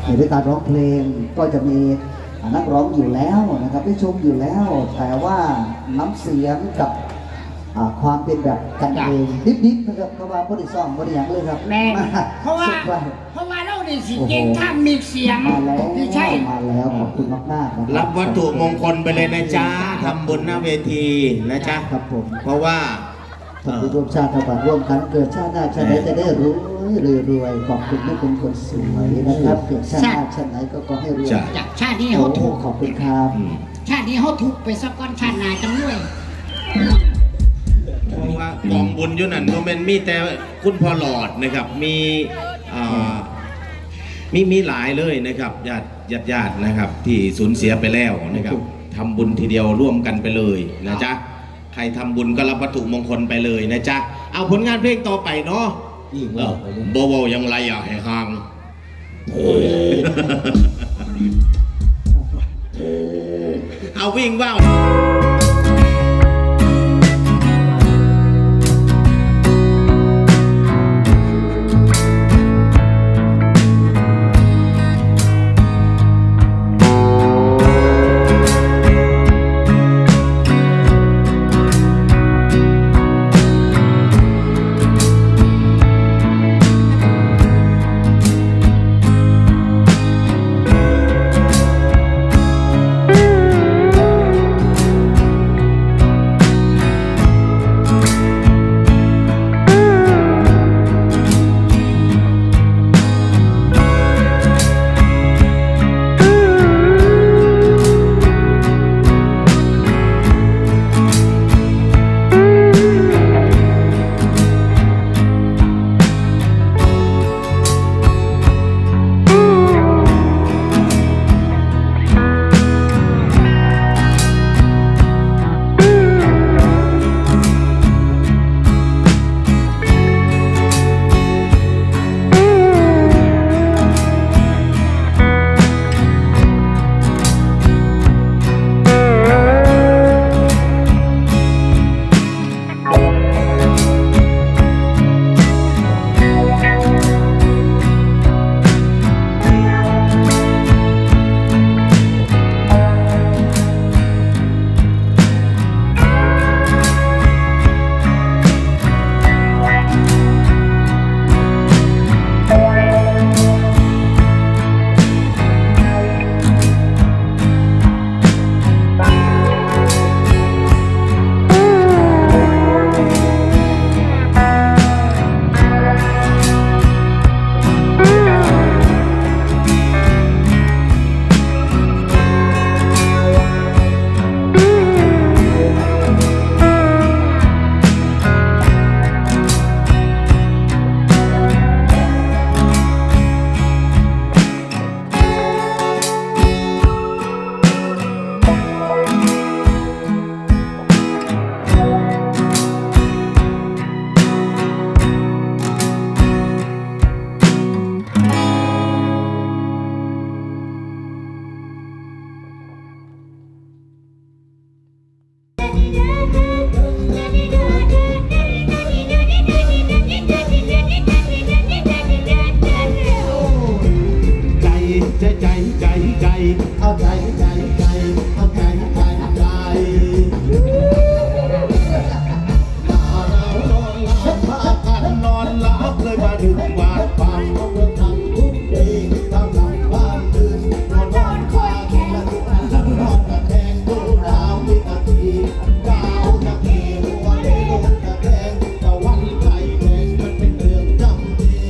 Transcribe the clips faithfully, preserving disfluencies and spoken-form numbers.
ในเรื่องการร้องเพลงก็จะมีนักร้องอยู่แล้วนะครับได้ชมอยู่แล้วแต่ว่าน้ำเสียงกับความเป็นแบบกันเองดิบๆนะครับเพราะว่าบริษัทบริยังเลยครับแม่เพราะว่าเพราะว่าเราเนี่ยสิเก่งท่ามีเสียงมาแล้วใช่มาแล้วขอบคุณมากๆรับวัตถุมงคลไปเลยนะจ๊ะทำบุญหน้าเวทีนะจ๊ะครับผมเพราะว่าทำบุญร่วมชาติทำบุญร่วมกันเกิดชาติหน้าชาติไหนจะได้รวยรวยขอบคุณที่เป็นคนสวยนะครับเกิดชาติหน้าชาติไหนก็ขอให้รวยจากชาตินี้เขาถูกขอบคุณครับชาตินี้เขาถูกไปสักก้อนชาติหน้าจังด้วยเพราะว่ากองบุญยุนันโมเมนต์มีแต่คุณพ่อหลอดนะครับมีมีมีหลายเลยนะครับญาติญาติญาตินะครับที่สูญเสียไปแล้วนะครับทำบุญทีเดียวร่วมกันไปเลยนะจ๊ะใครทำบุญก็รับวัตถุมงคลไปเลยนะจ๊ะเอาผลงานเพลงต่อไปเนาะโบโบยังไรอ่ะแห่งห่างเอาวิ่งว่าว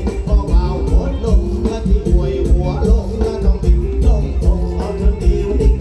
หัวลงแล้วต้องบินลงตรงเอาเธอดี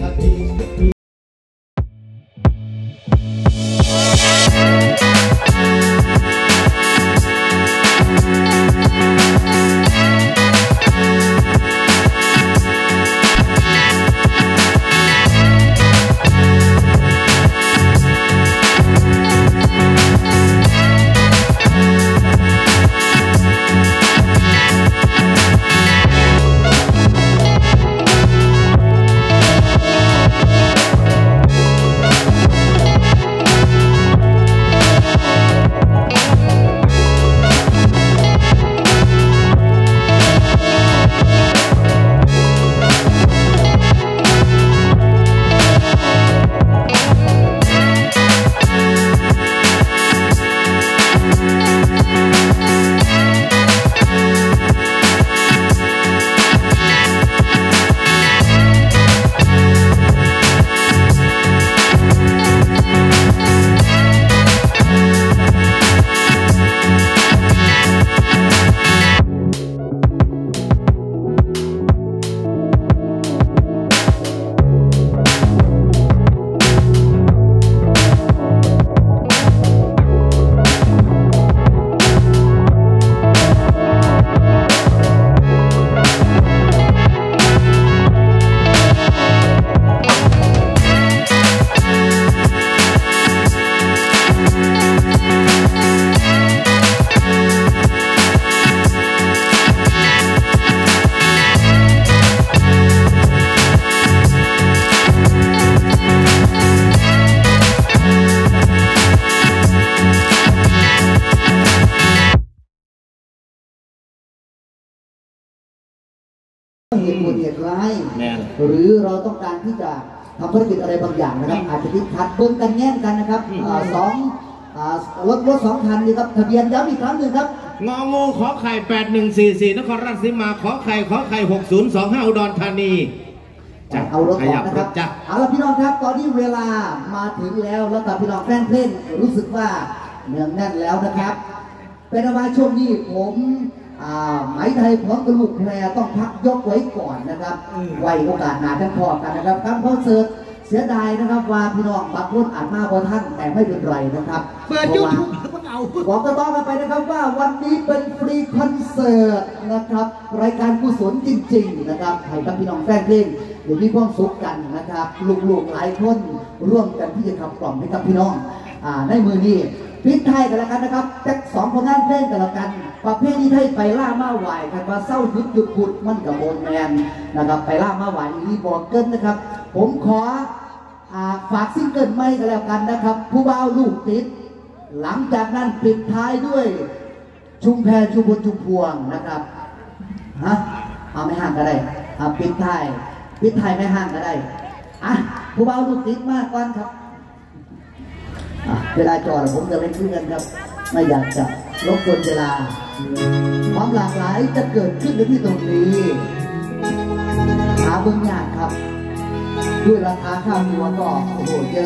เหตุด่วนเหตุร้ายแม่นหรือเราต้องการที่จะทำธุรกิจอะไรบางอย่างนะครับ อาจจะติดขัดเบิ้งกันแย่งกันนะครับอ่าสองอ่ารถรถสองคันนี่ครับทะเบียนย้ำอีกครั้งหนึ่งครับงองูขอไข่แปดหนึ่งสี่สี่นครราชสีมาขอไข่ขอไข่หกศูนย์สองห้าอุดรธานีจะเอารถออกนะครับจ้ะเอาละพี่น้องครับ ตอนนี้เวลามาถึงแล้วแล้วกับพี่น้องแฟนเพลงรู้สึกว่าเนืองแน่นแล้วนะครับ เป็นเอาไว้ช่วงนี้ผมอ่าไหมไทยพร้อมกระลูกแพรต้องพักยกไว้ก่อนนะครับ ไว้โอกาสหน้าจะพอกันนะครับการคอนเสิร์ตเสียดายนะครับว่าพี่น้องบางคนอ่านมาบนท่านแต่ไม่เป็นไรนะครับเปิดยูทูบมึงเอาบอกกันต่อกันไปนะครับว่าวันนี้เป็นฟรีคอนเสิร์ตนะครับรายการกุศลจริงๆนะครับให้กับพี่น้องแฟนเพลงเดี๋ยวมีความสุขกันนะครับลูกๆหลายคนร่วมกันที่จะขับกล่อมให้กับพี่น้องอ่าในมือนี้ปิดท้ายกันแล้วกันนะครับแจ็คสองผลงานเพลงกันแล้วกันประเภทนี้ให้ไปล่ามาไหวกันว่าเศร้าหยุดหยุดขุดมันกับโบนแมนนะครับไปล่ามาไหวอีบอกเกินนะครับผมขออ่าฝากซิงเกิลใหม่กันแล้วกันนะครับผู้บ่าวลูกติดหลังจากนั้นปิดท้ายด้วยชุมแพชุมพลชุมพวงนะครับฮะเอาไม่ห่างก็ได้เอาปิดท้ายปิดท้ายไม่ห่างก็ได้อ่ะผู้บ่าวลูกติดมากก่อนครับเวลาจอดผมจะเล่นขึ้นกันครับไม่อยากจะรบกวนเวลาความหลากหลายจะเกิดขึ้นในที่ตรงนี้หาเบื้องยากครับด้วยราคาข้าวตัวก็โอ้โหเยอะ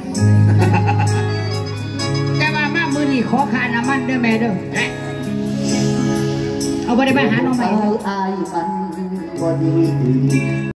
แต่ว่ามามือนี่ขอค่าน้ำมันเด้อแม่เด้อเอาไปได้ไปหาน้องใหม่อายมันบอดี